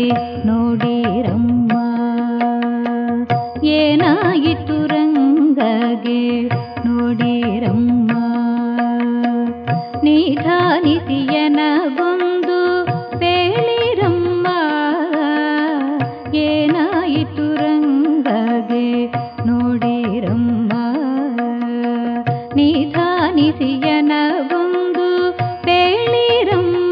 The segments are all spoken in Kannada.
ನೋಡಿರಮ್ಮ ಏನಾಯಿತು ರಂಗಗೆ ನೋಡಿರಮ್ಮ ನಿಧಾನಿಸಿಯನಗೊಂದು ಬೇಳಿರಮ್ಮ ಏನಾಯಿತು ರಂಗಗೆ ನೋಡಿರಮ್ಮ ನಿಧಾನಿಸಿಯನಗೊಂದು ಬೇಳಿರಮ್ಮ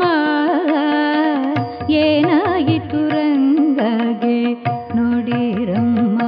ಏನಾಯಿತು ರಂಗಗೆ ನೋಡಿರಮ್ಮ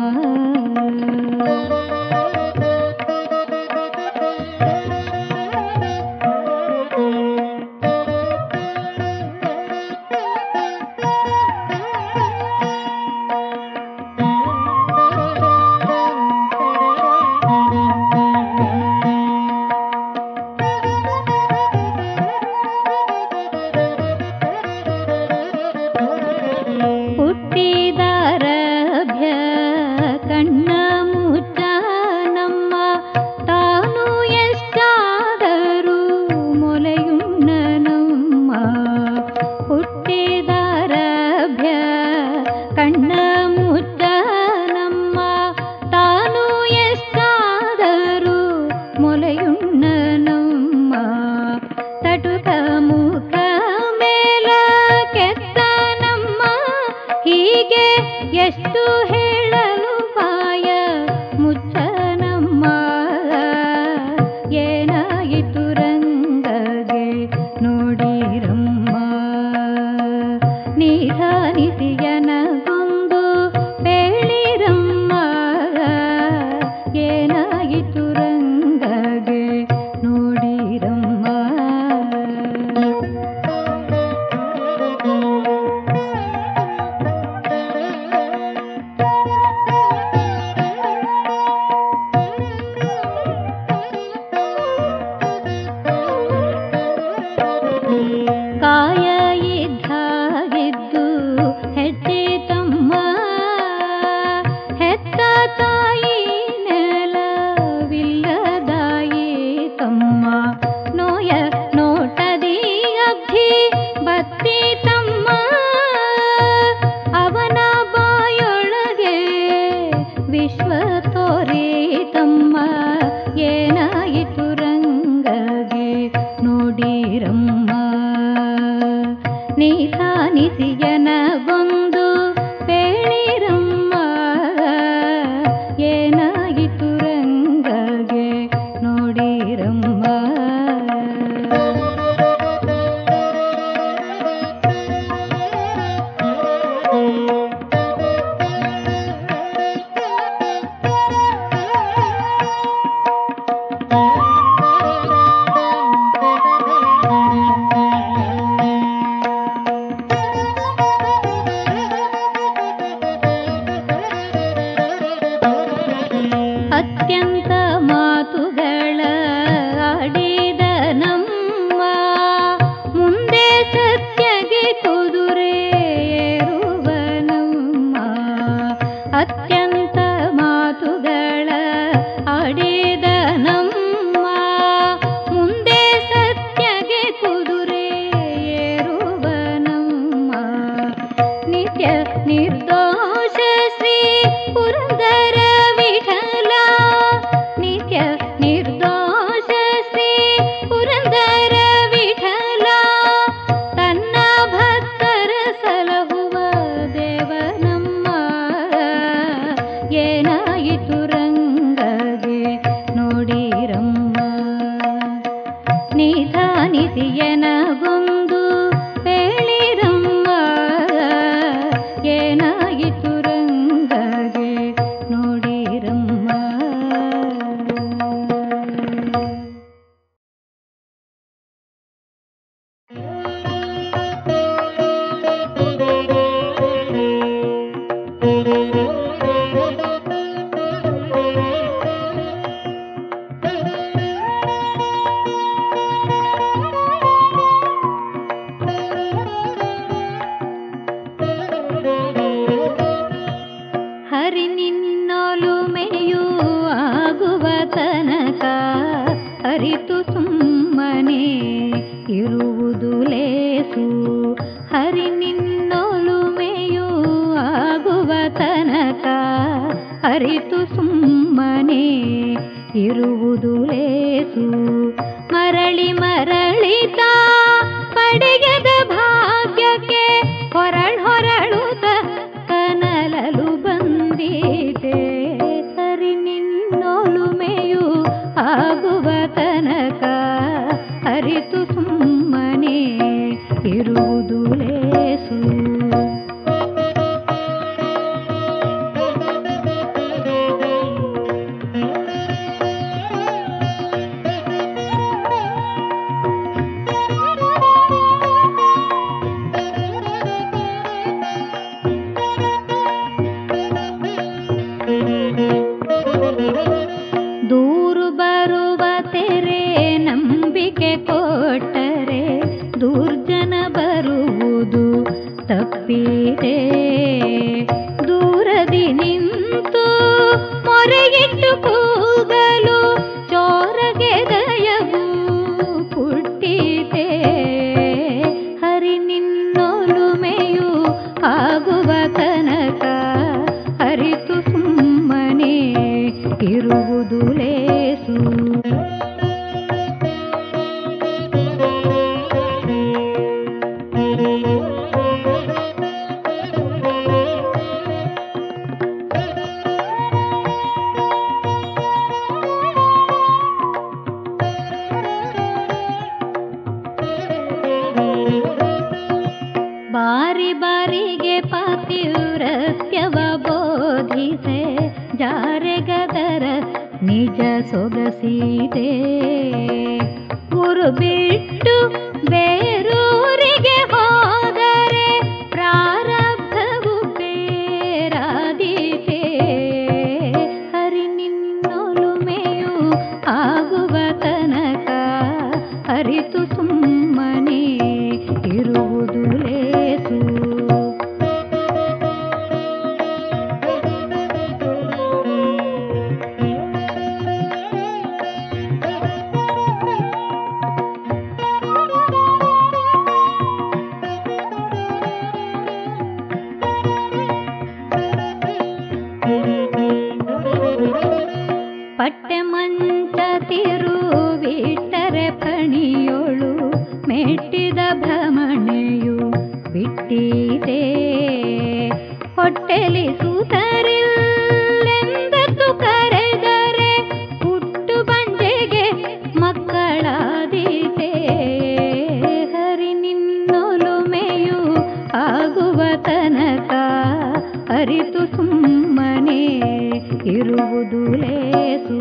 ಹುಟ್ಟಿದಾರಭ್ಯ ಕಣ್ಣ ಮುಚ್ಚ ನಮ್ಮ ತಾನು ಎಷ್ಟಾದರೂ ಮೊಲೆಯುಣ್ಣ ನಮ್ಮ ಹುಟ್ಟಿದಾರಭ್ಯ ಕಣ್ಣ ಮುಚ್ಚ ನಮ್ಮ ತಾನು ಎಷ್ಟಾದರೂ ಮೊಲೆಯುಣ್ಣ ನಮ್ಮ ತಟುಕ ಮುಖ ಮೇಲ ಕೆತ್ತ ನಮ್ಮ ಹೀಗೆ ಎಷ್ಟು ಹೇಳಲು ಬಾಯ ಮುಚ್ಚನಮ್ಮ ಏನಾಯಿತು ರಂಗಗೆ ನೋಡಿರಮ್ಮ ನಿಧಾನಿಸಿಯನಗೊಂದು ಬೇಳಿರಮ್ಮ ಏನಾಯಿತು ರಂಗಗೆ ನೋಡಿರಮ್ಮ ಕಾಯ ಇದ್ದಾಗಿದ್ದು ಹೆಚ್ಚಿತಮ್ಮ ಹೆತ್ತ ತಾಯಿ ನೆಲವಿಲ್ಲದಾಯಿ ತಮ್ಮ ನೋಯ ನೋಟದಿ ಅಬ್ಬಿ ಬತ್ತಿ ತಮ್ಮ ಅವನ ಬಾಯೊಳಗೆ ವಿಶ್ವ ತೋರಿತಮ್ಮ ಏನಾಯಿತು ರಂಗಗೆ ನೋಡಿರಮ್ಮ ನಿಧಾನಿಸಿಯನಗೊಂದು ಬೇಳಿರಮ್ಮ ಏನಾಯಿತು ರಂಗಗೆ ನೋಡಿರಮ್ಮ ಅತ್ಯಂತ ಮಾತುಗಳ ಆಡಿದ ನಮ್ಮ ಮುಂದೆ ಸತ್ಯಗೆ ಕುದುರೆ ಏರುವ ನಮ್ಮ ಅತ್ಯಂತ ಮಾತುಗಳ ಆಡಿದ ನಮ್ಮ ಮುಂದೆ ಸತ್ಯಗೆ ಕುದುರೆ ಏರುವ ನಮ್ಮ ನಿತ್ಯ ನಿರ್ದೋಷ ಶ್ರೀ ಪುರಂದರ ವಿಠಲ ನಿತ್ಯ ನಿರ್ದೋಷ ಶ್ರೀ ಪುರಂದರ ವಿಠಲ ತನ್ನ ಭಕ್ತರ ಸಲಹುವ ದೇವನಮ್ಮ ಏನಾಯಿತು ರಂಗಗೆ ನೋಡಿರಮ್ಮ ನಿಧಾನಿಸಿಯನಗೊಂದು ಬೇಳಿರಮ್ಮ ಏನಾಯಿತು ರಂಗಗೆ ನೋಡಿ ಅರಿತು ಸುಮ್ಮನೆ ಇರುವುದು ಲೇಸು. ಮರಳಿ ಮರಳಿತ ಪಡೆಯದ ಭಾಗ್ಯಕ್ಕೆ ಹೊರಳುತ್ತ ಕನಲಲು ಬಂದೀತೆ. ಸರಿ ನಿನ್ನೊಲುಮೆಯು ಆಗುವ ತನಕ ಅರಿತು ಸುಮ್ಮನೆ ಇರುವುದು ಲೇಸು. ದೂರು ಬರುವ ತೆರೆ ನಂಬಿಕೆ ಕೊಟ್ಟರೆ ದುರ್ಜನ ಬರುವುದು ತಪ್ಪಿದೆ. ದೂರದಿ ನಿಂತು ಮೊರೆಯಿಟ್ಟು ಕೂಗಲು ಚೋರಗೆ ದಯವು ಹುಟ್ಟಿದೆ. ಹರಿ ನಿನ್ನೊಲುಮೆಯು ಆಗುವ ತನಕ ಅರಿತು ಸುಮ್ಮನೆ ಇರುವುದು ಲೇಸು. ಬಾರಿ ಬಾರಿಗೆ ಪಾತಿವ್ರತ್ಯವ ಬೋಧಿಸೆ ಜಾರೆಗದರ ನಿಜ ಸೊಗಸಿದೆ. ಊರು ಬಿಟ್ಟು ಬೇರೂರಿಗೆ ಹೋದರೆ ಪ್ರಾರಬ್ಧವು ಬೇರಾದೀತೆ. ಹರಿ ನಿನ್ನೊಲುಮೆಯು ಆಗುವ ತನಕ ಅರಿತು ಸುಮ್ಮನೆ ಇರುವುದು ಲೇಸು. ಪಟ್ಟೆ ಮಂಚ ತಿರುವಿಟ್ಟರೆ ಫಣಿಯೋಳು ಮೆಟ್ಟಿದ ಭ್ರಮಣೆಯು ಬಿಟ್ಟಿದೆ. ಹೊಟ್ಟೆಲಿ ಸೂತರಿಲ್ಲೆಂದದ್ದು ಕರೆದರೆ ಹುಟ್ಟು ಬಂಜೆಗೆ ಮಕ್ಕಳಾದೀತೆ. ಹರಿ ನಿನ್ನೊಲುಮೆಯು ಆಗುವ ತನಕ ಅರಿತು ಸುಮ್ಮನೆ ಇರುವುದು ಲೇಸು.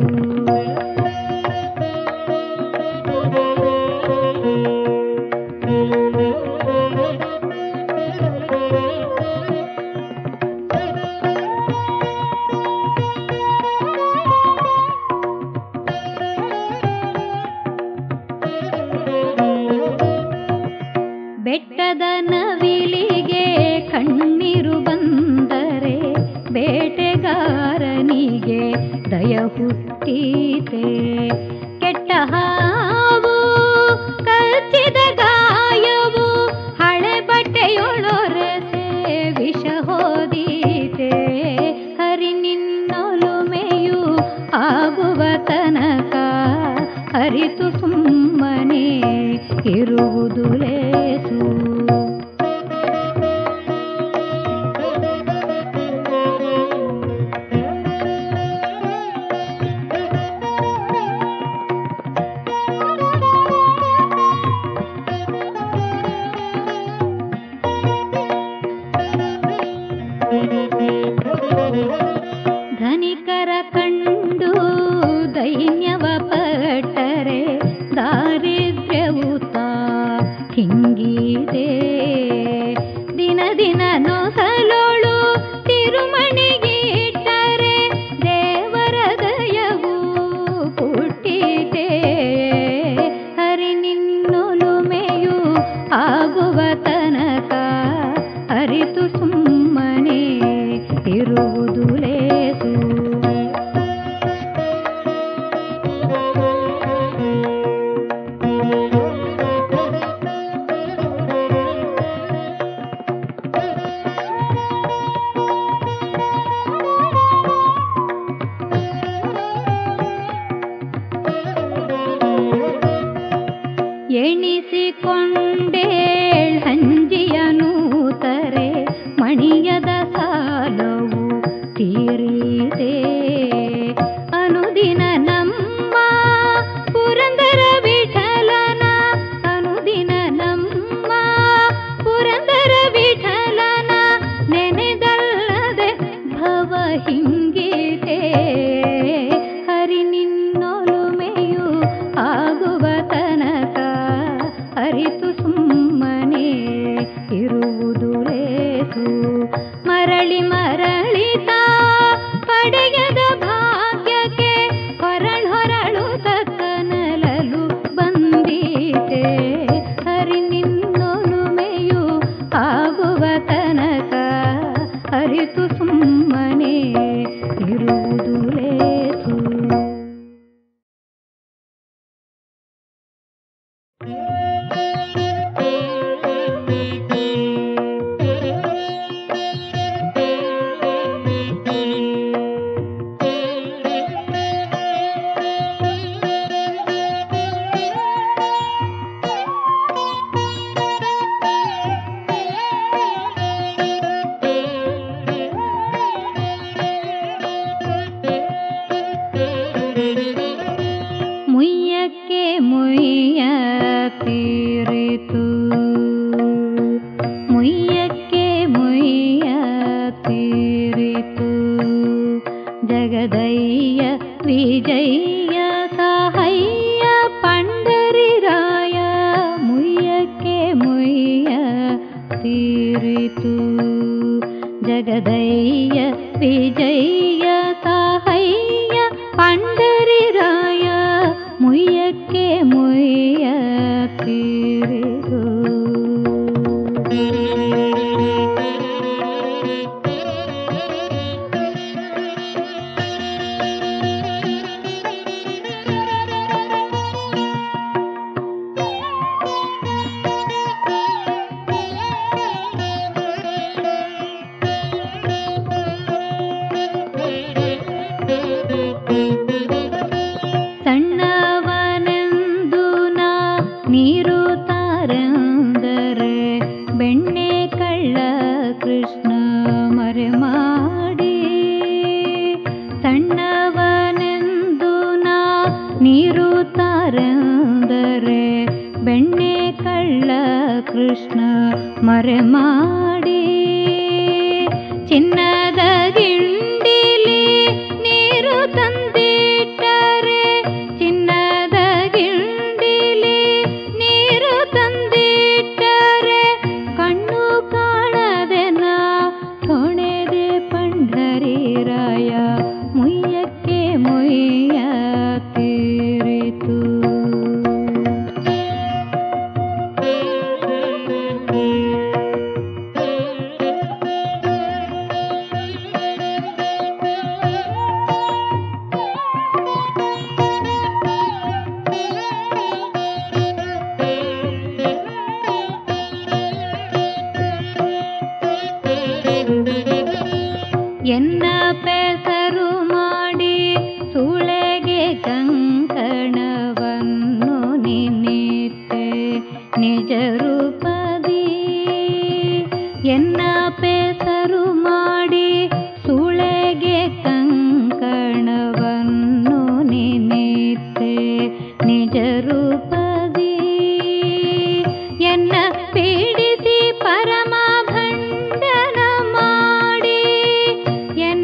ಬೆಟ್ಟದ ನವಿಲಿಗೆ ಕಣ್ಣೀರು ಬಂದರೆ ಬೇಟೆಗಾರನಿಗೆ ದಯ ಹುಟ್ಟೀತೆ. ಕೆಟ್ಟ ಹಾವು ಕಚ್ಚಿದ ಗಾಯವು ಹಳೆ ಬಟ್ಟೆಯೊಳೊರೆಸೆ ವಿಷ ಹೋದೀತೆ. ಹರಿ ನಿನ್ನೊಲುಮೆಯು ಆಗುವ ತನಕ ಅರಿತು ಸುಮ್ಮನೆ ಇರುವುದು ಲೇಸು. ಧನಿಕರ ಕಂಡು ದೈನ್ಯವ ಪಟ್ಟರೆ ದಾರಿದ್ರ್ಯವು ತಾ ಹಿಂಗಿದೆ. ದಿನ ದಿನ ನೊಸಲೋಳು ತಿರುಮಣಿಗಿಟ್ಟರೆ ದೇವರ ದಯವು ಹುಟ್ಟಿದೆ. ಹರಿ ನಿನ್ನೊಲುಮೆಯು ಆಗುವ ತನಕ ಅರಿತು ಸುಮ್ಮನೆ ಇರುವುದು ಲೇಸು. ಪುಣ್ಯದ ಸಾಲವು ತೀರಿದೆ. ಅನುದಿನ ನಮ್ಮ ಪುರಂದರ ವಿಠಲನ, ಅನುದಿನ ನಮ್ಮ ಪುರಂದರ ವಿಠಲನ ನೆನೆದಲ್ಲದೆ ಭವ ಹಿಂಗಿದೆ. ಹರಿ ನಿನ್ನೊಲುಮೆಯು ಆಗುವ ತನಕ ಅರಿತು ಸುಮ್ಮನೆ ಇರುವುದು ಲೇಸು. ಮರಳಿ ಮರಳಿತ ಪಡೆಯದ ಭಾಗ್ಯಕ್ಕೆ ಹೊರಳು ತಕ್ಕನಲಲು ಬಂದೀತೆ. ಹರಿ ನಿನ್ನೊಲುಮೆಯು ಆಗುವ ತನಕ ಅರಿತು ಸುಮ್ಮನೆ ಇರುವುದು ಲೇಸು. ಮುಯ್ಯಕ್ಕೆ ಮುಯ್ಯ ತೀರಿತು, ಮುಯ್ಯಕ್ಕೆ ಮುಯ್ಯ ತೀರಿತು. ಜಗದಯ್ಯ ವಿಜಯ್ಯ ಸಾಹಯ್ಯ ಪಂಡರಿರಾಯ, ಮುಯ್ಯಕ್ಕೆ ಮುಯ್ಯ ತೀರಿತು. ಜಗದಯ್ಯ ವಿಜಯ್ಯ ಸಾಹಯ್ಯ ಪಂಡರಿರಾಯ, ಮುಯ್ಯಕ್ಕೆ ಮುಯ್ಯ ತೀರಿತು. ಸಣ್ಣವನೆಂದು ನಾ ನೀರು ತಾರೆಂದರೆ ಬೆಣ್ಣೆ ಕಳ್ಳ ಕೃಷ್ಣ ಮರೆ ಮಾಡಿ. ಸಣ್ಣವನೆಂದು ನಾ ನೀರು ತಾರೆಂದರೆ ಬೆಣ್ಣೆ ಕಳ್ಳ ಕೃಷ್ಣ ಮರೆ ಮಾಡಿ. ಚಿನ್ನದ ಗಿಂಡಿಲಿ ನೀರು ತಂದಿಟ್ಟರೆ, ಚಿನ್ನದ ಗಿಂಡಿಲಿ ನೀರು ತಂದಿಟ್ಟರೆ ಕಣ್ಣು ಕಾಣದೆ ನಾ ಹೊಣೆದೆ ಪಂಡರಿರಾಯ, ಮುಯ್ಯಕ್ಕೆ ಮುಯ್ಯ ತೀರಿತು. ಎನ್ನ ಪೆಸರು ಮಾಡಿ ಸುಳೆಗೆ ಕಂಕಣವನ್ನು ನಿನ್ನಿತ್ತೆ ನಿಜ ರೂಪದಿ. ಎನ್ನ ಪೆಸರು ಮಾಡಿ ಸುಳೆಗೆ ಕಂಕಣವನ್ನು ನಿನ್ನಿತ್ತೆ ನಿಜ ರೂಪದಿ. ಎನ್ನ ಪೀಡಿಸಿ ಪರಮ ಭಂಡನ ಮಾಡಿ, ಎನ್ನ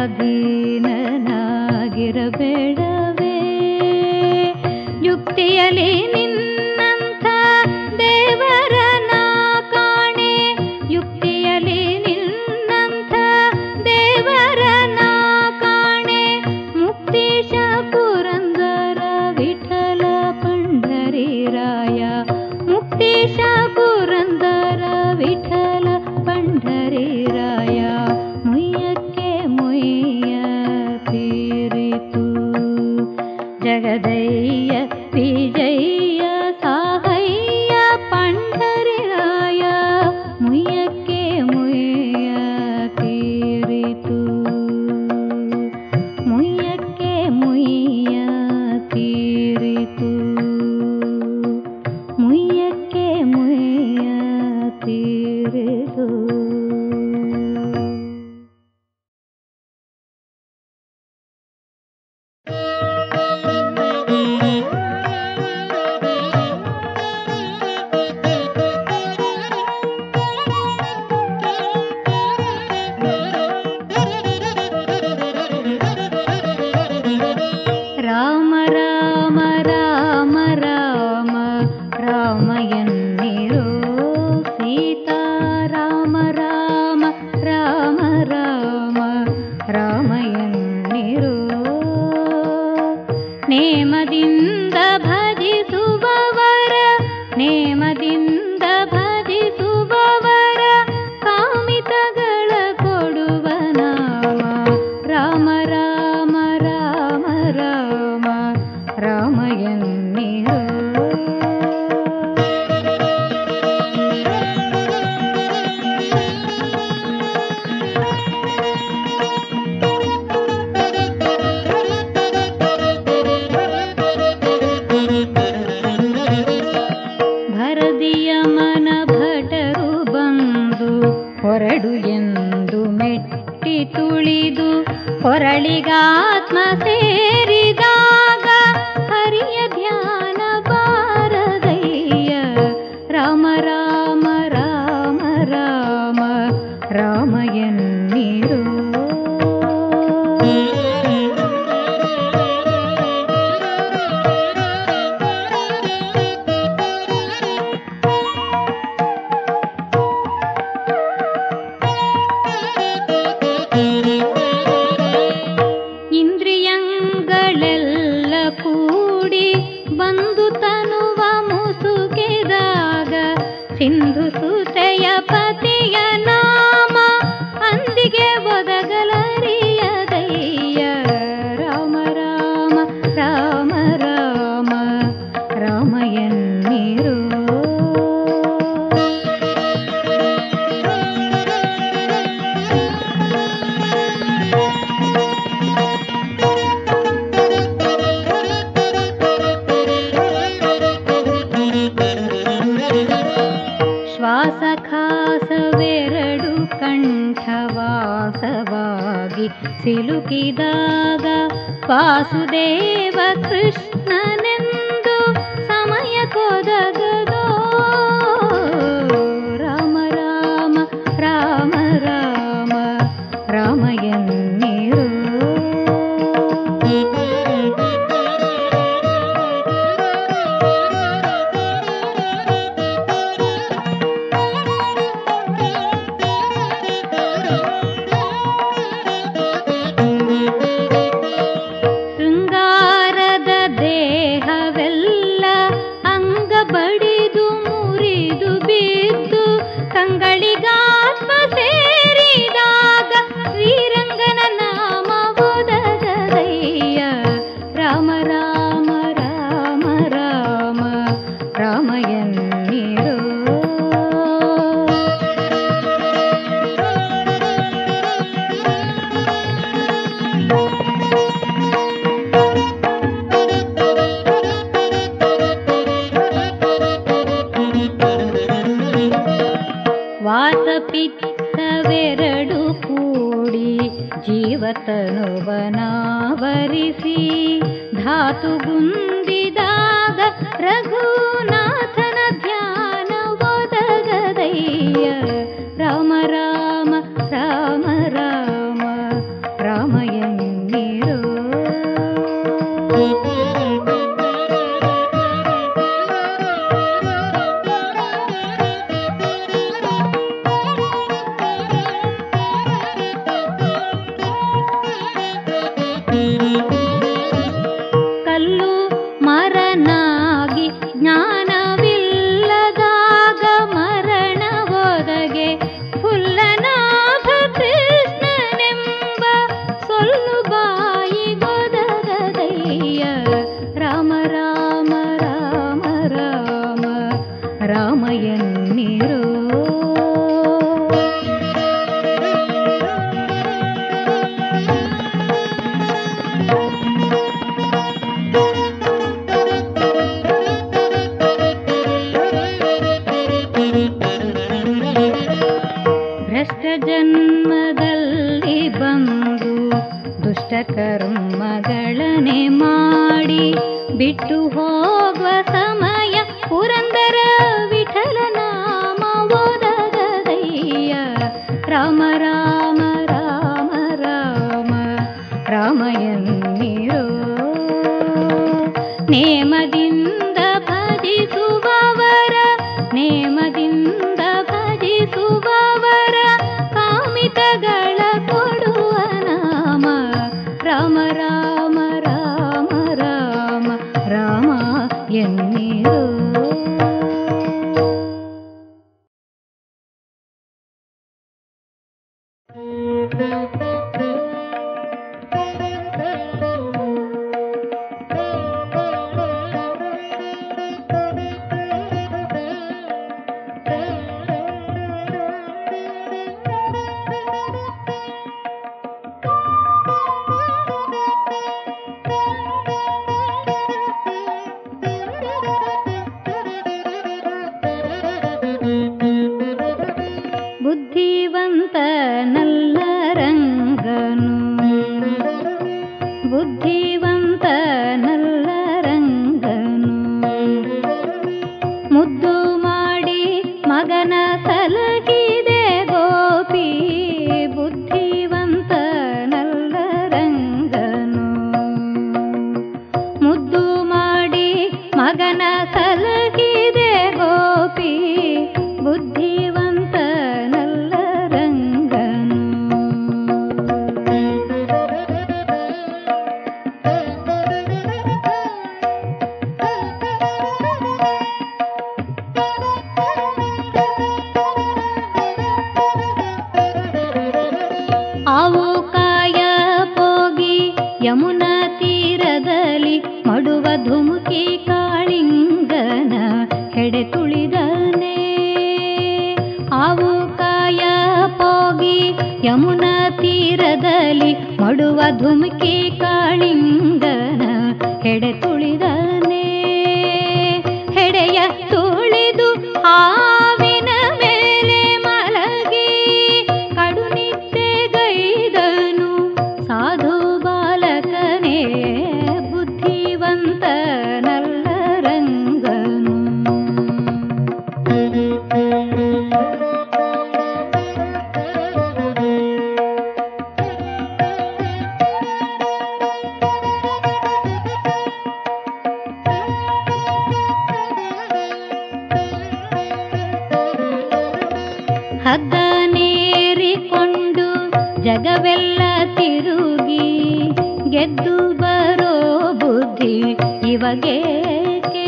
ಸ್ವಾಧೀನನಾಗಿರಬೇಡವೇ? ಯುಕ್ತಿಯಲ್ಲಿ ನಿನ್ನಂಥ ದೇವರನ ಕಾಣೆ, ಯುಕ್ತಿಯಲ್ಲಿ ನಿನ್ನಂಥ ದೇವರನ ಕಾಣೆ. ಮುಕ್ತೀಶ ಪುರಂದರ ವಿಠಲ ಪಂಢರೀರಾಯ, ಮುಕ್ತೀಶ ಪುರಂದರ ವಿಠಲ ಪಂಢರೀರಾಯ. ಮುಯ್ಯಕ್ಕೆ ಮುಯ್ಯ ತೀರಿತು ಜಗದಯ್ಯ ವಿಜಯ ಸಾಹಯ್ಯ ಪಂಢರೀರಾಯ. ಮುಯ್ಯಕ್ಕೆ ಮುಯ್ಯ ತೀರಿತು, ಮುಯ್ಯಕ್ಕೆ ಮುಯ್ಯ ತೀರಿತು, ಮುಯ್ಯಕ್ಕೆ ಮುಯ್ಯ ತೀರಿತು. ರಾಮ ರಾಮ ರಾಮ ರಾಮ ರಾಮ ಎನ್ನಿರೋ ಸೀತಾ, ರಾಮ ರಾಮ ರಾಮ ರಾಮ ರಾಮ ಎನ್ನಿರೋ. ನೇಮದಿಂದ ಭಜಿಸುವವರ, ನೇಮದಿಂದ ಭಜಿಸುವವರ ಕಾಮಿತಗಳ ಕೊಡುವ ನಾಮ. ರಾಮ ರಾಮ ರಾಮ ರಾಮ ರಾಮ ಎನ್ನಿರೋ. ಭರದಿಯ ಮನ ಭಟರು ಬಂದು ಹೊರಡು ಎಂದು ಮೆಟ್ಟಿ ತುಳಿದು ಹೊರಳಿಗಾತ್ಮ ಸೇರಿದಾಗ ಹರಿಯ ಧ್ಯಾನ ಬಾರದಯ್ಯ. ರಾಮ ರಾಮ ರಾಮ ರಾಮ ರಾಮ ಎನ್ನಿರೋ. ಇಂದ್ರಿಯಗಳೆಲ್ಲ ಕೂಡಿ ಬಂದು ತನುವ ಮುಸುಕಿದಾಗ ಸಿಂಧು ಸುತೆಯ ಪತಿಯ ನಾಮ ಅಂದಿಗೆ ಒದಗಲರಿಯದಯ್ಯ. ರಾಮ ರಾಮ ರಾಮ ರಾಮ ರಾಮ ಎನ್ನಿರೋ. ಶ್ವಾಸಖಾಸವೆರಡು ಕಂಠವಾಸವಾಗಿ ಸಿಲುಕಿದಾಗ ವಾಸುದೇವ ಕೃಷ್ಣನೆಂದು ಸಮಯ ಕೊದಗದೋ. ರಾಮ ರಾಮ ರಾಮ ರಾಮ ರಾಮ ಎನ್ನಿರೋ. ಶೃಂಗಾರದ ದೇಹವೆಲ್ಲ ಅಂಗ ಬಡಿದು ಮುರಿದು ಬಿದ್ದು ಕಂಗಳಿಗಾತ್ಮ ಸೇರಿದಾಗ ಶ್ರೀರಂಗನ ನಾಮ ಒದಗದಯ್ಯ. ರಾಮ ರಾಮ ರಾಮ ರಾಮ ರಾಮ ಎನ್ನಿರೋ. ವಾತಪಿತ್ತವೆರಡು ಕೂಡಿ ಜೀವತನುವನಾವರಿಸಿ ಧಾತುಗುಂದಿದಾಗ ರಘುನಾಥನ ಧ್ಯಾನ ಒದಗದಯ್ಯ. ರಾಮ ರಾಮ ರಾಮ ರಾಮ ರಾಮ ಬುದ್ಧಿವಂತನಲ್ಲ ರಂಗನು, ಬುದ್ಧಿವಂತನಲ್ಲ ರಂಗನು, ಮುದ್ದು ಮಾಡಿ ಮಗನ ಸಲಗಿದೆ ಗೋಪಿ. ಬುದ್ಧಿವಂತನಲ್ಲ ರಂಗನು, ಮುದ್ದು ಮಾಡಿ ಮಗನ ಸಲಗಿದೆ ಗೋಪಿ. ಬುದ್ಧಿವಂತನಲ್ಲ ರಂಗನು. ಆವು ಕಾಯ ಪೋಗಿ ಯಮುನಾ ತೀರದಲ್ಲಿ ಮಡುವ ಧುಮುಕಿ ಕಾಳಿಂಗನ ಹೆಡೆ ತುಳಿದನೆ. ಆವು ಕಾಯ ಪೋಗಿ ಯಮುನಾ ತೀರದಲ್ಲಿ ಮಡುವ ಧುಮುಕಿ ಕಾಳಿಂಗನ ಹೆಡೆ ತುಳಿದನೆ. ಹೆಡೆಯ ತುಳಿದು ಹಾವಿನ ಮೇಲೆ ಮಲಗಿ ಕಡುನಿದ್ದೆಗೈದನು ಸಾಧು ಬಾಲಕನೇ. ಬುದ್ಧಿವಂತನಲ್ಲ ರಂಗನು. ಹದ್ದನೇರಿಕೊಂಡು ಜಗವೆಲ್ಲ ತಿರುಗಿ ಗೆದ್ದು ಬರೋ ಬುದ್ಧಿ ಇವಗೇಕೆ.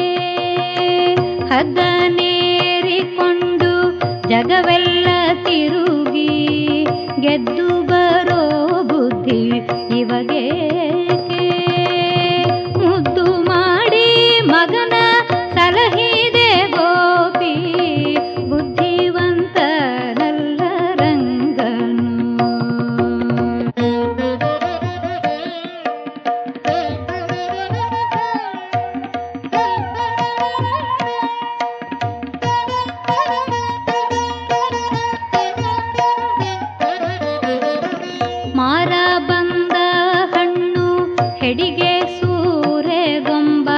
ಹದ್ದನೇರಿಕೊಂಡು ಜಗವೆಲ್ಲ ತಿರುಗಿ ಗೆದ್ದು ಬರೋ ಬುದ್ಧಿ ಇವಗೇಕೆ. ಮುದ್ದು ಮಾಡಿ ಮಗನ ಸಲಹಿದೆ ಗೋಪಿ. ಬುದ್ಧಿವಂತನಲ್ಲ ರಂಗನು. ಮಾರ ಬಂದ ಹಣ್ಣು ಹೆಡಿಗೆ ಸೂರೆಗೊಂಬ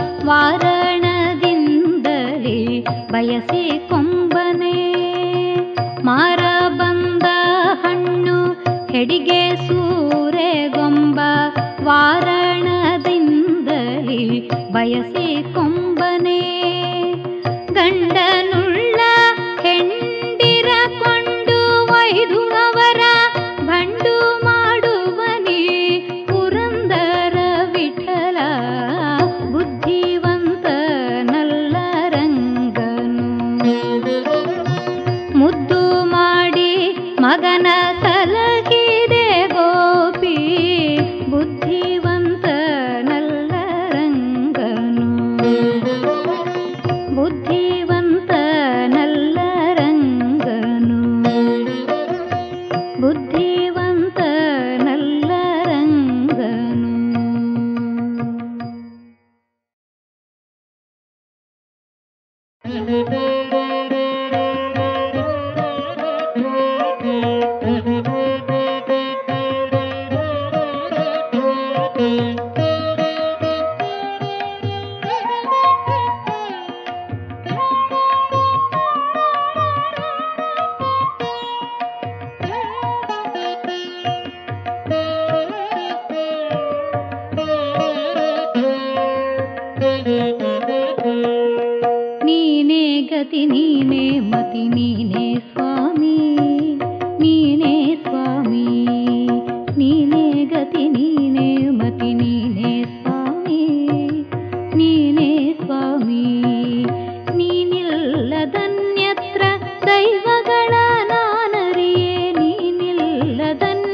ವಾರಣದಿಂದಲೇ ಬಯಸಿ ಕೊಂಬನೆ. ಮಾರ ಬಂದ ಹಣ್ಣು ಹೆಡಿಗೆ ಸೂರೆಗೊಂಬ ವಾರಣದಿಂದಲೇ ಬಯಸಿ ಕೊಂಬನೆ. ಗಂಡನುಳ್ಳ ಹೆಂಡಿರ ಕೊಂಡು ಒಯ್ದು ಅವರ ಭಂಡು ಮಾಡುವನಿ ಪುರಂದರ ವಿಠಲ. ಬುದ್ಧಿವಂತನಲ್ಲ ರಂಗನು. ಮುದ್ದು ಮಾಡಿ ಮಗನ ಸಲಹಿದೆ ಗೋಪಿ. ಬುದ್ಧಿವಂತನಲ್ಲ ರಂಗನು. ಬುದ್ಧಿವಂತನಲ್ಲ ರಂಗನು. ಬುದ್ಧಿವಂತನಲ್ಲ ರಂಗನು. ನೀನೇ ಗತಿ ನೀನೇ ಮತಿ ನೀನೇ ಸ್ವಾಮಿ. ನೀನೇ ಸ್ವಾಮಿ. ನೀನೇ ಗತಿ ನೀನೇ ಮತಿ ನೀನೇ ಸ್ವಾಮಿ. ನೀನೇ ಸ್ವಾಮಿ. ನೀನಿಲ್ಲದನ್ಯತ್ರ ದೈವಗಳ ನಾನರಿಯೇ. ನೀನಿಲ್ಲದನ್ಯತ್ರ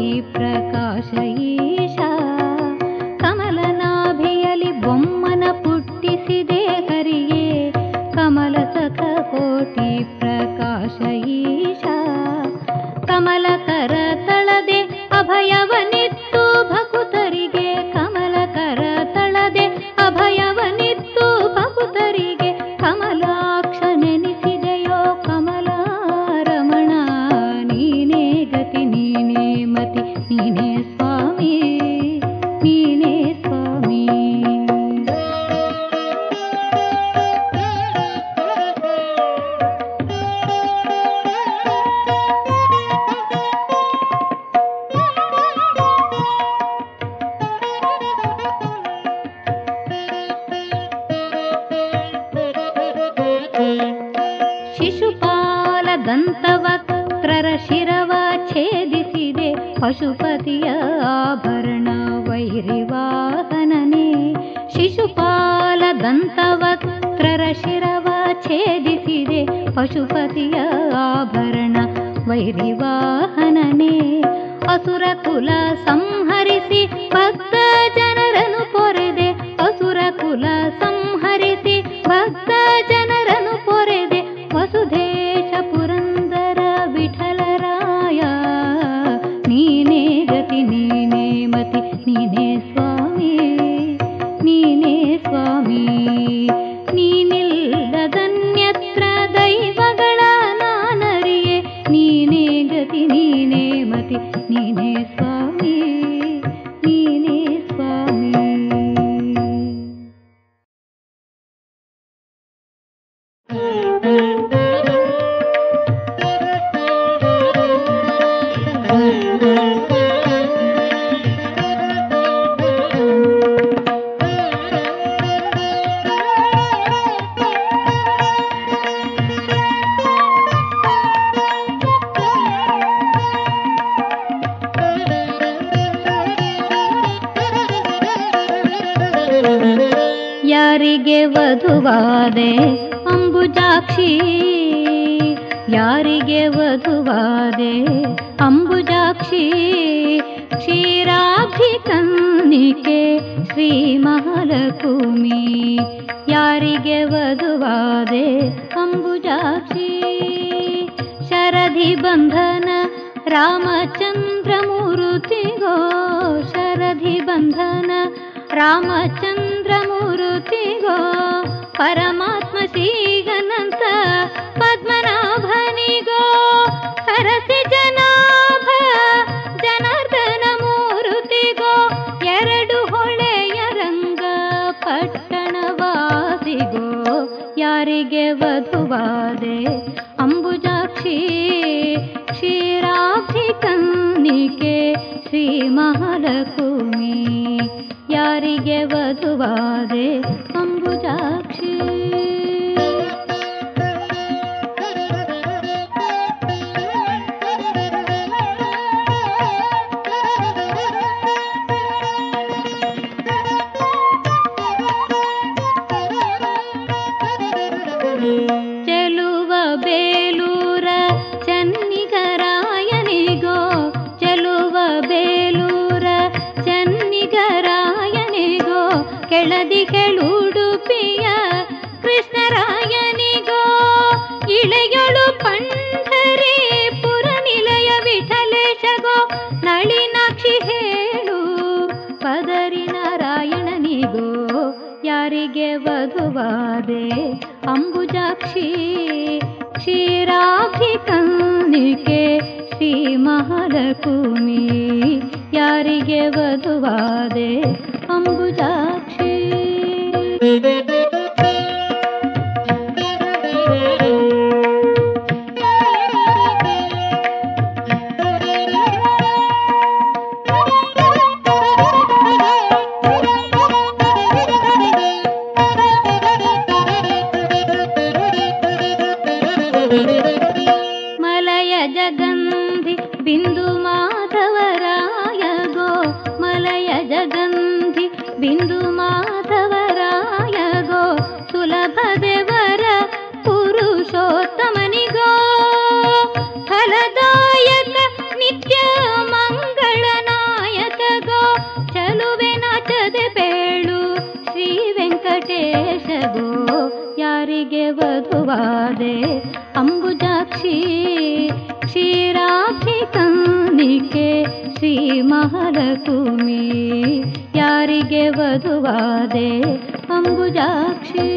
ಪ್ರಕಾಶ ಈಶಾ ಕಮಲನಾಭಿಯಲ್ಲಿ ಬೊಮ್ಮನ ಪುಟ್ಟಿಸಿದೆ ಹರಿಯೇ ಕಮಲ ಸಖ ಕೋಟಿ ಪ್ರಕಾಶ ಈಶಾ ಕಮಲಕರ ತಳದೆ ಅಭಯವನಿತ್ತು ಭಕುತರಿಗೆ ಕಮಲಕರ ತಳದೆ ಅಭಯವನಿತ್ತು ಭಕುತರಿಗೆ ಕಮಲಾಕ್ಷ ನೆನೆಸಿದೆಯೋ ಕಮಲಾರಮಣ ನೀನೇ ಗತಿ ನೀನೇ ಮತಿ ನೀನೇ ಸ್ವಾಮಿ ನೀನೇ ಸ್ವಾಮಿ ಶಿಶುಪಾಲ ದಂತವಕ್ತ್ರರ ಶಿರವ ಛೇದಿಸಿದೆ ಪಶುಪತಿಯ ಆಭರಣ ವೈರಿವಾಹನನೇ ಶಿಶುಪಾಲ ದಂತವಕ್ತ್ರರ ಶಿರವ ಛೇದಿಸಿದೆ ಪಶುಪತಿಯ ಆಭರಣ ವೈರಿವಾಹನನೇ ಅಸುರ ಕುಲ ಸಂಹರಿಸಿ ಭಕ್ತ ಜನರನ್ನು ಪೊರೆದೆ ಅಸುರ ಕುಲ ಸಂಹರಿಸಿ ಭಕ್ತ ಜನರನ್ನು ಪೊರೆದೆ ವಸುಧೇಶ ಪುರಂದರ ವಿಠಲರಾಯ ನೀನೇ ಗತಿ ನೀನೇ ಮತಿ ನೀನೇ ಸ್ವಾಮಿ ನೀನೇ ಸ್ವಾಮಿ ನೀನಿಲ್ಲದನ್ಯತ್ರ ದೈವಗಳ ನಾನರಿಯೆ ನೀನೇ ಗತಿ ನೀನೇ ಮತಿ ನೀನೇ ಸ್ವಾಮಿ ನೀನೇ ಸ್ವಾಮಿ ಯಾರಿಗೆ ವಧುವಾದೆ ಅಂಬುಜಾಕ್ಷಿ ಯಾರಿಗೆ ವಧುವಾದೆ ಅಂಬುಜಾಕ್ಷಿ ಕ್ಷೀರಾಬ್ಧಿ ಕನ್ನಿಕೆ ಶ್ರೀ ಮಹಾಲಕ್ಷ್ಮಿ ಯಾರಿಗೆ ವಧುವಾದೆ ಅಂಬುಜಾಕ್ಷಿ ಶರಧಿ ಬಂಧನ ರಾಮಚಂದ್ರ ಮೂರುತಿಗೋ ಶರಧಿ ಬಂಧನ ರಾಮಚಂದ್ರ ಮೂರುತಿಗೋ ಪರಮಾತ್ಮ ಶ್ರೀಗನಂತ ಪದ್ಮನಾಭನಿಗೋ ಸರಸಿ ಜನಾಭ ಜನಾರ್ದನ ಮೂರುತಿಗೋ ಎರಡು ಹೊಳೆಯ ರಂಗ ಪಟ್ಟಣವಾಸಿಗೋ ಯಾರಿಗೆ ವಧುವಾದೆ ಅಂಬುಜಾಕ್ಷಿ ಕ್ಷೀರಾಬ್ಧಿ ಕನ್ನಿಕೆ ಶ್ರೀ ಮಹಾಲಕ್ಷ್ಮಿ ಯಾರಿಗೆ ವಧುವಾದೆ ಅಂಬುಜಾಕ್ಷಿ ಚೆಲುವ ಬೇಲೂರ ಚನ್ನಿಗರಾಯನಿಗೋ ಚೆಲುವ ಬೇಲೂರ ಚನ್ನಿಗರಾಯನಿಗೋ ಕೆಳದಿ ಕೆಳುಡುಪಿಯ ಕೃಷ್ಣರಾಯನಿಗೋ ಇಳೆಯೊಳು ಪಂಢರೀಪುರ ನಿಲಯ ವಿಠಲೇಶಗೋ ನಳಿನಾಕ್ಷಿ ಹೇಳು ಪದರಿ ನಾರಾಯಣನಿಗೋ ಯಾರಿಗೆ ವಧುವಾದೆ ಅಂಬುಜಾಕ್ಷಿ ಕ್ಷೀರಾಬ್ಧಿ ಕನ್ನಿಕೆ ಶ್ರೀ ಮಹಾಲಕ್ಷ್ಮಿ ಯಾರಿಗೆ ವಧುವಾದೆ ಅಂಬುಜಾಕ್ಷಿ ಮಲಯ ಜಗಂಧಿ ಬಿಂದು ಮಾಧವರಾಯ ಗೋ ಮಲಯ ಜಗಂಧಿ ಬಿಂದು ಮಾಧವರಾಯ ಗೋ ಸುಲಭ ದೇವರ ಪುರುಷೋತ್ತಮನಿಗೋ ಫಲದಾಯಕ ನಿತ್ಯ ಮಂಗಳ ಮಹಾಲಕ್ಷ್ಮಿ ಯಾರಿಗೆ ವಧುವಾದೆ ಅಂಬುಜಾಕ್ಷಿ.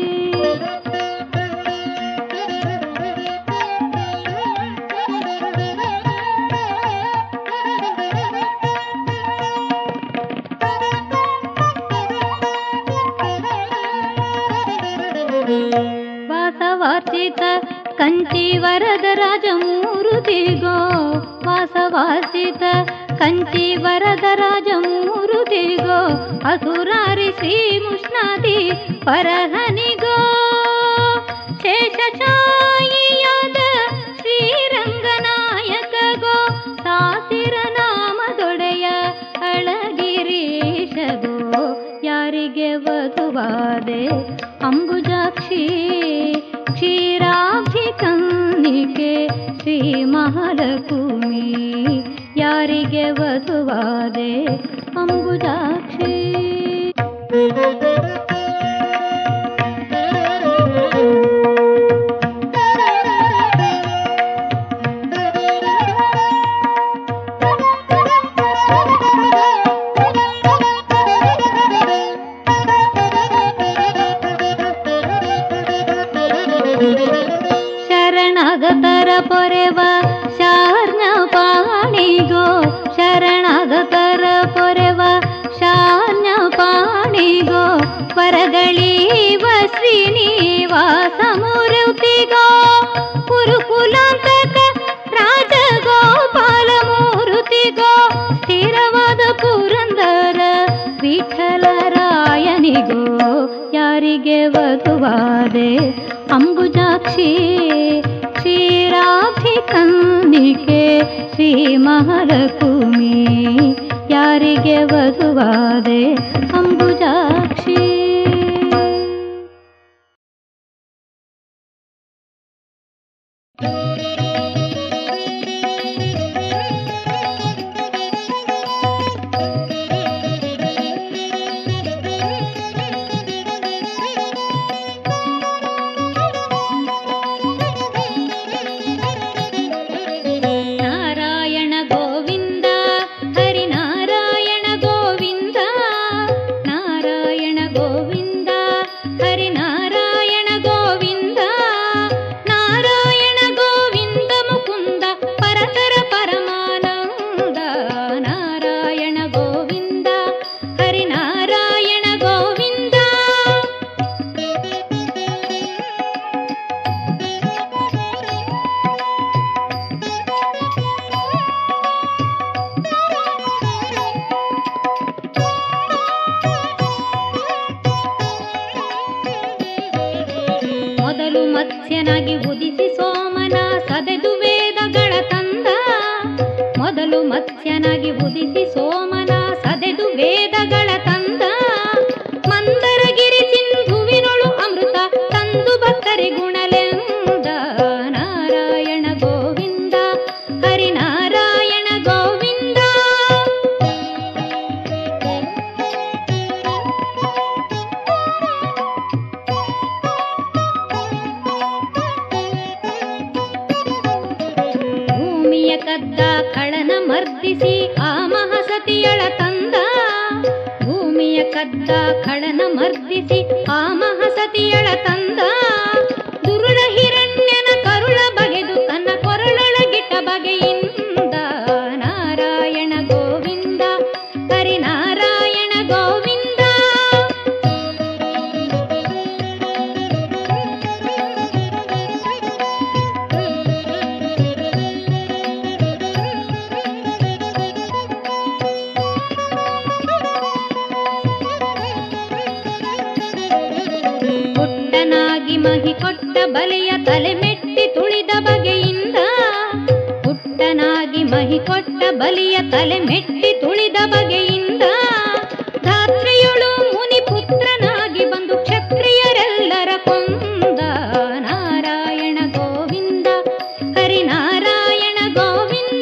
ವಾಸವಾರ್ಚಿತ ಕಂಚಿ ವರದರಾಜ ಮೂರುತಿಗೋ, ವಾಸವಾರ್ಚಿತ ಕಂಚಿ ವರದರಾಜ ಮೂರುತಿಗೋ, ಅಸುರಾರಿ ಶ್ರೀ ಮುಷ್ಣಾದಿ ಪರಹನಿಗೋ, ಶೇಷಶಾಯಿಯಾದ ಶ್ರೀರಂಗನಾಯಕಗೋ, ಸಾಸಿರ ನಾಮದೊಡೆಯ ಅಳಗಿರೀಶಗೋ, ಯಾರಿಗೆ ವಧುವಾದೆ ಅಂಬುಜಾಕ್ಷಿ. ಕ್ಷೀರಾಬ್ಧಿ ಕನ್ನಿಕೆ ಶ್ರೀ ಮಹಾಲಕ್ಷ್ಮಿ ಯಾರಿಗೆ ವಧುವಾದೆ ಅಂಬುಜಾಕ್ಷಿ. ಶರಣಾಗತರ ಪೊರೆವ ಶಾರ್ನ ಪಾಣಿಗೋ, ಶರಣಾಗತರ ಪೊರೆವ ಶಾರ್ನ ಪಾಣಿಗೋ, ವರಗಳೀವ ಶ್ರೀನಿವಾಸ ಮೂರ್ತಿಗೋ, ಕುರುಕುಲಾಂತಕ ರಾಜಗೋಪಾಲ ಮೂರ್ತಿಗೋ, ಸ್ಥಿರವಾದ ಪುರಂದರ ವಿಠಲರಾಯನಿಗೋ, ಯಾರಿಗೆ ವಧುವಾದೆ ಅಂಬುಜಾಕ್ಷಿ. ಕ್ಷೀರಾಬ್ಧಿ ಕನ್ನಿಕೆ ಶ್ರೀ ಮಹಾಲಕ್ಷ್ಮಿ ಯಾರಿಗೆ ವಧುವಾದೆ ಅಂಬುಜಾಕ್ಷಿ. ಮತ್ಸ್ಯನಾಗಿ ಉದಿಸಿ ಸೋಮನ ಸದೆದು ವೇದಗಳ ತಂದ, ಮೊದಲು ಮತ್ಸ್ಯನಾಗಿ ಉದಿಸಿ ಸೋಮನ ಸದೆದು ವೇದಗಳ ತಂದ, ಮಂದರಗಿರಿ ಸಿಂಧುವಿನೊಳು ಅಮೃತ ತಂದು ಭಕ್ತರಿ ಗುಣಲೆಂದ, ನಾರಾಯಣ ಗೋವಿಂದ ಹರಿನಾರಾಯಣ ಗೋವಿಂದ. ಭೂಮಿಯ ಕದ್ದ ಖಳನ ಮರ್ದಿಸಿ ಆ ಮಹಸತಿಯಳ ತಂದ, ಭೂಮಿಯ ಕದ್ದ ಖಳನ ಮರ್ದಿಸಿ ಆ ಮಹಸತಿಯಳ ತಂದ, ದುರುಳ ಹಿರಣ್ಯನ ಕರುಳ ಬಗೆದು ತನ್ನ ಕೊರಳೊಳಗಿಟ್ಟ ಬಗೆಯಿಂದ, ನಾರಾಯಣ ಗೋವಿಂದ ಹರಿನಾರಾಯಣ ಗೋವಿಂದ. ಪುಟ್ಟನಾಗಿ ಮಹಿ ಕೊಟ್ಟ ಬಲೆಯ ತಲೆ ಮೆಟ್ಟಿ ತುಳಿದ ಬಗೆಯಿಂದ, ಪುಟ್ಟನಾಗಿ ಮಹಿ ಕೊಟ್ಟ ಬಲಿಯ ತಲೆ ಮೆಟ್ಟಿ ತುಳಿದ ಬಗೆಯಿಂದ, ಧಾತ್ರಿಯೊಳು ಮುನಿ ಪುತ್ರನಾಗಿ ಬಂದು ಕ್ಷತ್ರಿಯರೆಲ್ಲರ ಕೊಂದ, ನಾರಾಯಣ ಗೋವಿಂದ ಹರಿನಾರಾಯಣ ಗೋವಿಂದ.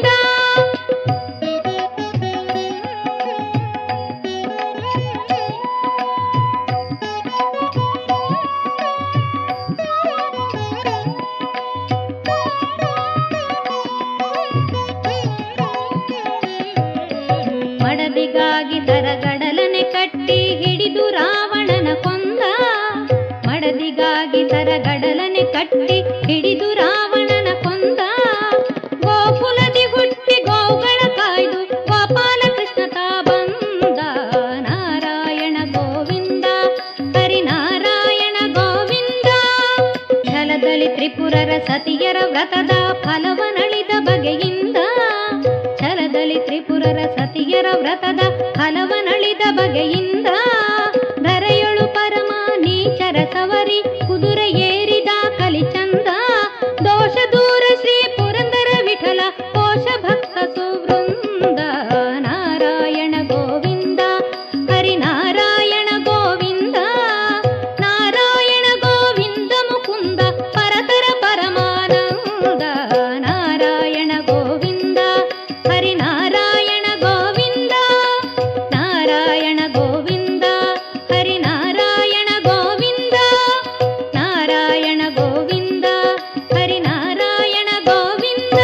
ಮಡದಿಗಾಗಿ ಸರಗಡಲನೆ ಕಟ್ಟಿ ಹಿಡಿದು ರಾವಣನ ಕೊಂದ. ಮಡದಿಗಾಗಿ ಸರಗಡಲನೆ ಕಟ್ಟಿ ಹಿಡಿದು ರಾವಣನ ಕೊಂದ. ಗೋಕುಲದಿ ಹುಟ್ಟಿ ಗೋಗಳ ಕಾಯ್ದು ಗೋಪಾಲ ಕೃಷ್ಣ ತಾ ಬಂದ. ನಾರಾಯಣ ಗೋವಿಂದ ಹರಿನಾರಾಯಣ ಗೋವಿಂದ. ಛಲದಲ್ಲಿ ತ್ರಿಪುರರ ಸತಿಯರ ವ್ರತದ ಫಲವನಳಿದ ಬಗೆಯಿಂದ. ಛಲದಲ್ಲಿ ತ್ರಿಪುರರ ಸತಿಯರ ವ್ರತದ ಫಲವನಳಿದ ಬಗೆಯಿಂದ. ಧರೆಯೊಳು ಪರಮ ನೀಚರ ಸವರಿ ಕುದುರೆ ಏರಿದ ಕಲಿಚಂದ. ದೋಷ ದೂರ ಶ್ರೀ ಪುರಂದರ ವಿಠಲ ಕೋಶ ಭಕ್ತ ಸುವೃಂದ. ನಾರಾಯಣ ಗೋವಿಂದ ಹರಿನಾರಾಯಣ ಗೋವಿಂದ. ನಾರಾಯಣ ಗೋವಿಂದ ಮುಕುಂದ ಪರತರ ಪರಮಾನಂದ. ನಾರಾಯಣ ಗೋವಿಂದ ಹರಿನಾರಾಯಣ ಗೋವಿಂದ. ನಾರಾಯಣ ಗೋವಿಂದ ಹರಿನಾರಾಯಣ ಗೋವಿಂದ. ನಾರಾಯಣ ಗೋವಿಂದ ಹರಿನಾರಾಯಣ ಗೋವಿಂದ.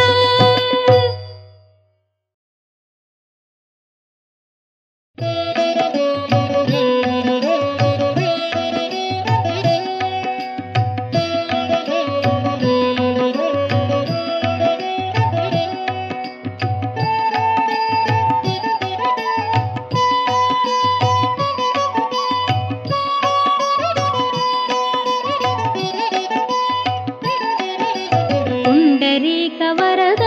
ಪುಂಡರೀಕ ವರದ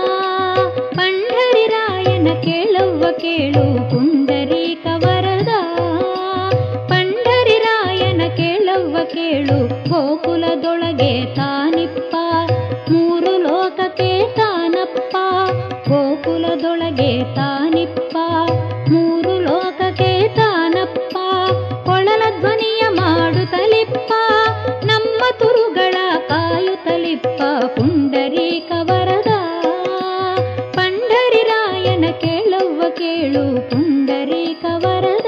ಪಂಢರಿರಾಯನ ಕೇಳುವ ಕೇಳು. ಪುಂಡರೀಕ ವರದ ಪಂಢರಿರಾಯನ ಕೇಳುವ ಕೇಳು. ಗೋಕುಲದೊಳಗೆ ತಾನಿಪ್ಪ ಮೂರು ಲೋಕಕ್ಕೆ ತಾನಪ್ಪ. ಗೋಕುಲದೊಳಗೆ ತಾನಿಪ್ಪ ಮೂರು ಲೋಕಕ್ಕೆ ತಾನಪ್ಪ. ಕೊಳಲ ಧ್ವನಿಯ ಮಾಡುತ್ತಲಿಪ್ಪ ನಮ್ಮ ತುರುಗಳ ಕಾಯುತ್ತಲಿಪ್ಪ. ಪುಂಡರೀಕ ವರದ ಪಂಢರಿರಾಯನ ಕೇಳುವ ಕೇಳು. ಪುಂಡರೀಕ ವರದ.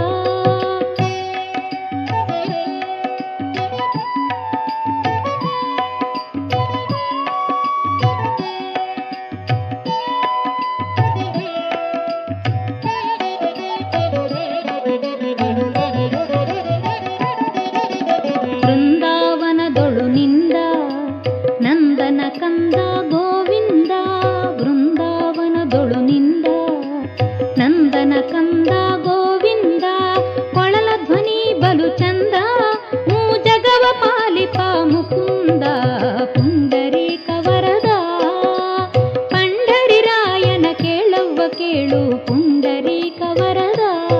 ಬೃಂದಾವನದೊಳು ನಿಂದ ನಂದನ ಕಂದ ಗೋವಿಂದ. ಬೃಂದಾವನದೊಳು ನಿಂದ ನಂದನ ಕಂದ ಗೋವಿಂದ. ಕೊಳಲ ಧ್ವನಿ ಬಲು ಚಂದ ಜಗವ ಪಾಲಿಪ ಮುಕುಂದ. ಪುಂಡರೀಕ ವರದ ಪಂಢರಿರಾಯನ ಕೇಳುವ ಕೇಳು. ಪುಂಡರೀಕ ವರದ.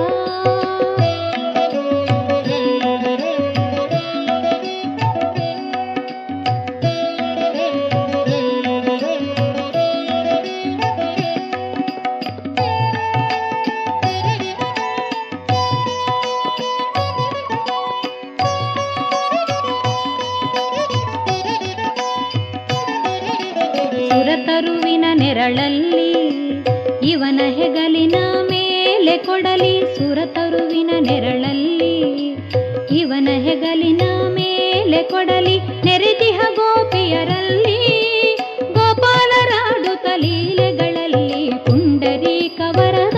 ಸುರತರುವಿನ ನೆರಳಲ್ಲಿ ಇವನ ಹೆಗಲಿನ ಮೇಲೆ ಕೊಡಲಿ. ಸುರತರುವಿನ ನೆರಳಲ್ಲಿ ಇವನ ಹೆಗಲಿನ ಮೇಲೆ ಕೊಡಲಿ. ನೆರೆದಿಹ ಗೋಪಿಯರಲ್ಲಿ ಗೋಪಾಲರಾಡುತ್ತ ಲೀಲೆಗಳಲ್ಲಿ. ಪುಂಡರೀಕ ವರದ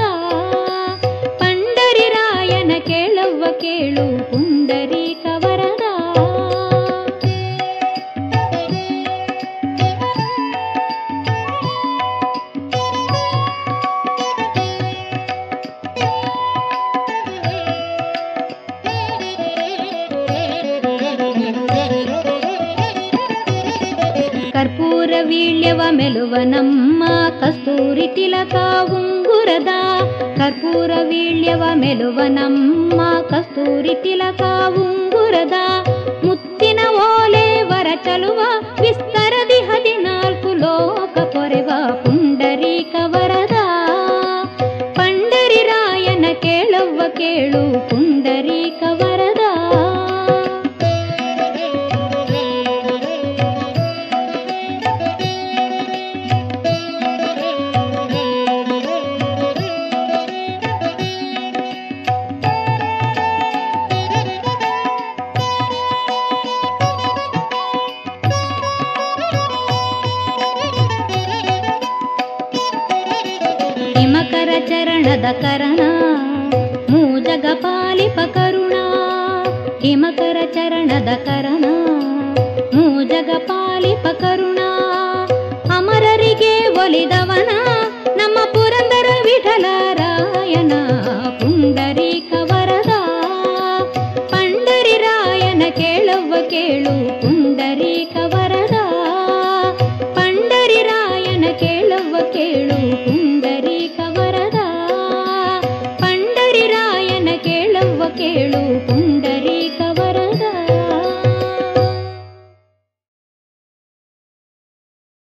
ಪಂಢರಿರಾಯನ ಕೇಳುವ ಕೇಳು. ಪುಂಡರೀಕ ವರದ. ಕರ್ಪೂರ ವೀಳ್ಯವ ಮೆಲುವ ನಮ್ಮ ಕಸ್ತೂರಿ ತಿಲಕ ಉಂಗುರದ. ಕರ್ಪೂರ ವೀಳ್ಯವ ಮೆಲುವ ನಮ್ಮ ಕಸ್ತೂರಿ ತಿಲಕ ಉಂಗುರದ. ಮುತ್ತಿನ ಓಲೆ ವರ ಚಲುವ ವಿಸ್ತರದಿ 14 ಲೋಕ ಪೊರೆವ. ಪುಂಡರೀಕ ವರದ ಪಂಢರಿರಾಯನ ಕೇಳುವ ಕೇಳು. ಪುಂಡರೀಕ ವರದ. ಚರಣ ಚರಣದ ಕರಣ ಮೂಜಗ ಪಾಲಿಪ ಕರುಣ ಹಿಮಕರ ಚರಣದ ಕರಣ ಮೂಜಗ ಪಾಲಿಪ ಕರುಣ ಅಮರರಿಗೆ ಒಲಿದವನ ನಮ್ಮ ಪುರಂದರ ವಿಠಲರಾಯನ ಪುಂಡರೀಕ ವರದ ಪಂಡರಿರಾಯನ ಕೇಳವ್ವ ಕೇಳು ಪುಂಡರೀಕ ವರದ ಪಂಡರಿರಾಯನ ಕೇಳವ್ವ ಕೇಳು ಪುಂಡರೀಕ ವರದ ಪಂಡರಿರಾಯನ ಕೇಳವ್ವ ಕೇಳು ಪುಂಡ